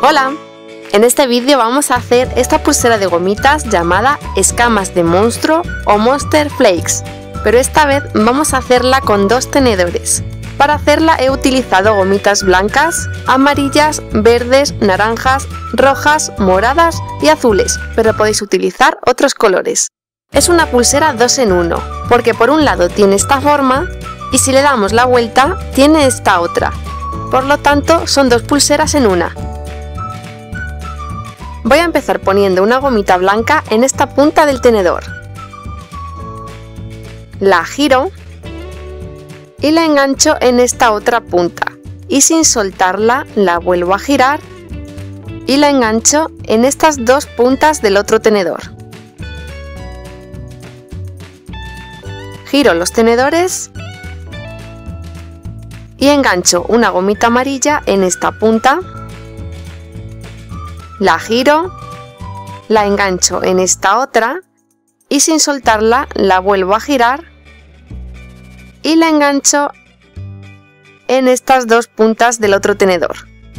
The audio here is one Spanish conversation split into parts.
Hola, en este vídeo vamos a hacer esta pulsera de gomitas llamada escamas de monstruo o Monster Flakes, pero esta vez vamos a hacerla con dos tenedores. Para hacerla he utilizado gomitas blancas, amarillas, verdes, naranjas, rojas, moradas y azules, pero podéis utilizar otros colores. Es una pulsera 2 en 1, porque por un lado tiene esta forma y si le damos la vuelta tiene esta otra. Por lo tanto son dos pulseras en una. Voy a empezar poniendo una gomita blanca en esta punta del tenedor. La giro y la engancho en esta otra punta y sin soltarla la vuelvo a girar y la engancho en estas dos puntas del otro tenedor. Giro los tenedores y engancho una gomita amarilla en esta punta. La giro, la engancho en esta otra y sin soltarla la vuelvo a girar y la engancho en estas dos puntas del otro tenedor.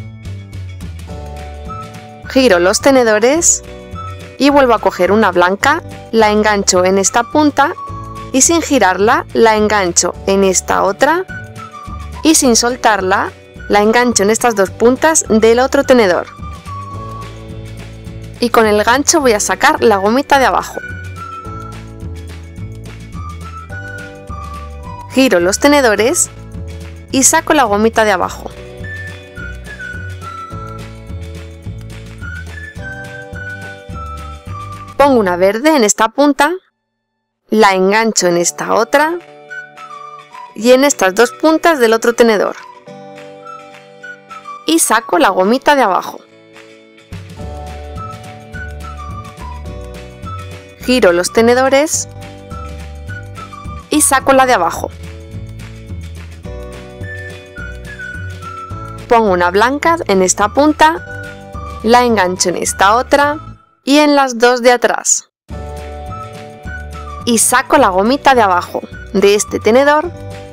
Giro los tenedores y vuelvo a coger una blanca, la engancho en esta punta y sin girarla la engancho en esta otra y sin soltarla la engancho en estas dos puntas del otro tenedor. Y con el gancho voy a sacar la gomita de abajo. Giro los tenedores y saco la gomita de abajo. Pongo una verde en esta punta, la engancho en esta otra y en estas dos puntas del otro tenedor. Y saco la gomita de abajo. Giro los tenedores y saco la de abajo. Pongo una blanca en esta punta, la engancho en esta otra y en las dos de atrás. Y saco la gomita de abajo de este tenedor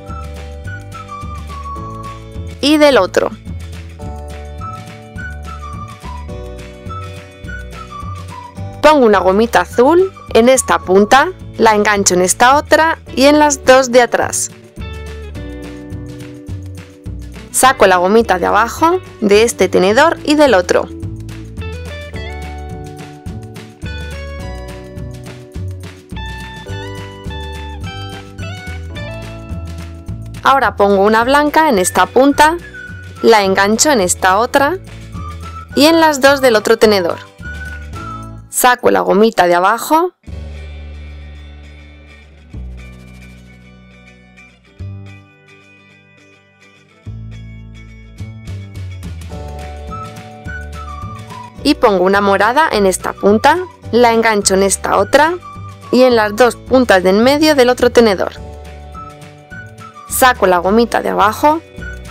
y del otro. Pongo una gomita azul en esta punta, la engancho en esta otra y en las dos de atrás. Saco la gomita de abajo de este tenedor y del otro. Ahora pongo una blanca en esta punta, la engancho en esta otra y en las dos del otro tenedor. Saco la gomita de abajo y pongo una morada en esta punta, la engancho en esta otra y en las dos puntas de en medio del otro tenedor. Saco la gomita de abajo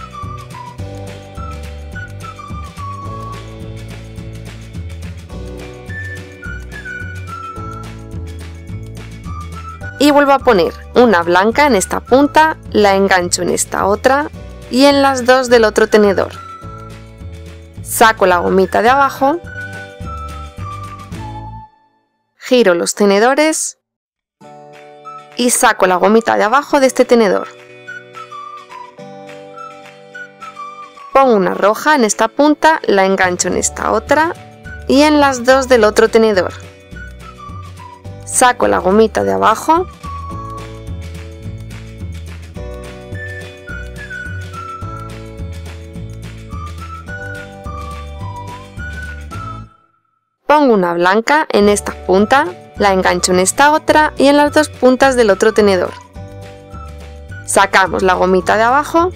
y vuelvo a poner una blanca en esta punta, la engancho en esta otra y en las dos del otro tenedor. Saco la gomita de abajo, giro los tenedores y saco la gomita de abajo de este tenedor. Pongo una roja en esta punta, la engancho en esta otra y en las dos del otro tenedor. Saco la gomita de abajo pongo una blanca en esta punta, la engancho en esta otra y en las dos puntas del otro tenedor. Sacamos la gomita de abajo,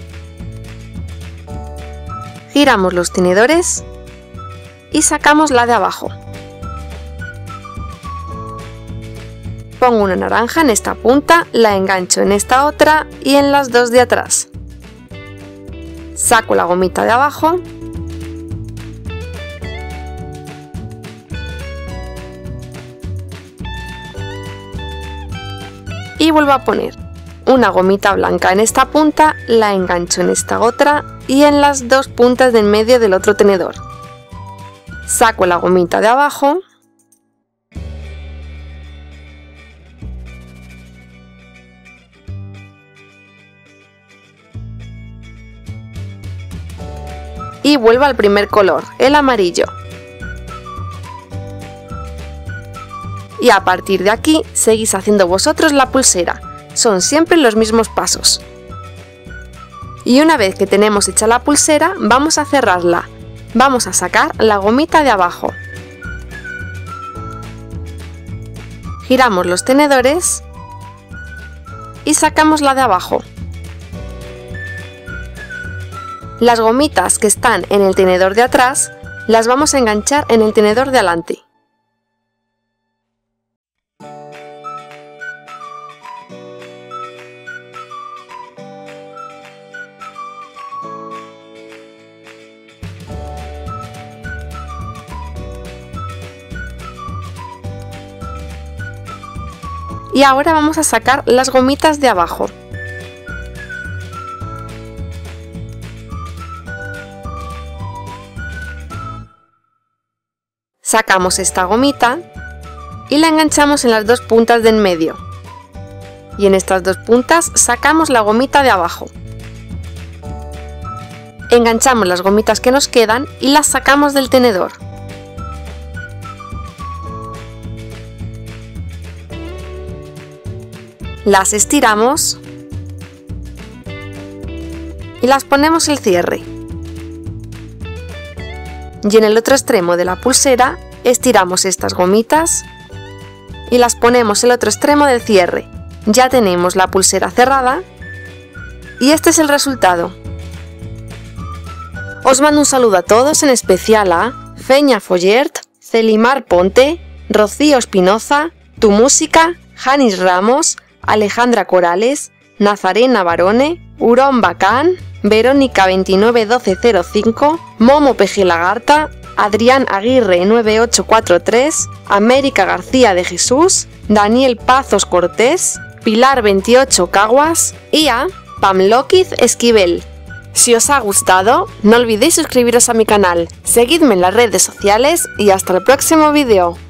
giramos los tenedores y sacamos la de abajo. Pongo una naranja en esta punta, la engancho en esta otra y en las dos de atrás. Saco la gomita de abajo y vuelvo a poner una gomita blanca en esta punta, la engancho en esta otra y en las dos puntas del medio del otro tenedor. Saco la gomita de abajo y vuelvo al primer color, el amarillo. Y a partir de aquí seguís haciendo vosotros la pulsera, son siempre los mismos pasos. Y una vez que tenemos hecha la pulsera, vamos a cerrarla. Vamos a sacar la gomita de abajo. Giramos los tenedores y sacamos la de abajo. Las gomitas que están en el tenedor de atrás las vamos a enganchar en el tenedor de adelante. Y ahora vamos a sacar las gomitas de abajo. Sacamos esta gomita y la enganchamos en las dos puntas de en medio. Y en estas dos puntas sacamos la gomita de abajo. Enganchamos las gomitas que nos quedan y las sacamos del tenedor. Las estiramos y las ponemos el cierre. Y en el otro extremo de la pulsera estiramos estas gomitas y las ponemos el otro extremo del cierre. Ya tenemos la pulsera cerrada y este es el resultado. Os mando un saludo a todos, en especial a Feña Follert, Celimar Ponte, Rocío Espinoza, Tu Música, Janis Ramos, Alejandra Corales, Nazarena Barone, Hurón Bacán, Verónica 291205, Momo Pejilagarta, Adrián Aguirre 9843, América García de Jesús, Daniel Pazos Cortés, Pilar 28 Caguas y a Pamloquiz Esquivel. Si os ha gustado, no olvidéis suscribiros a mi canal, seguidme en las redes sociales y hasta el próximo vídeo.